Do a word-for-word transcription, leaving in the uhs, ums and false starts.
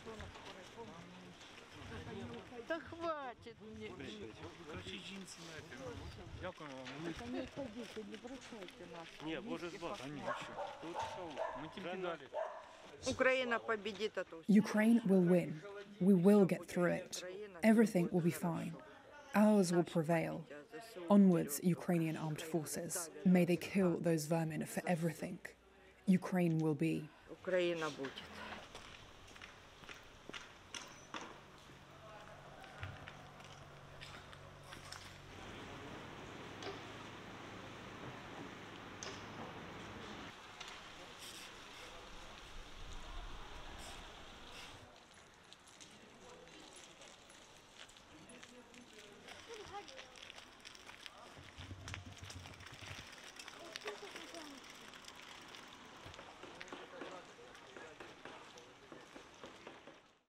Да хватит мне. Дякую вам. Да не ходите, не бросайте нас. Ні, боже з вас. Тут що? Ми тільки далі. Украина победит эту. Ukraine will win. We will get through it. Everything will be fine. Ours will prevail. Onwards, Ukrainian armed forces. May they kill those vermin for everything. Ukraine will be. Украина будет.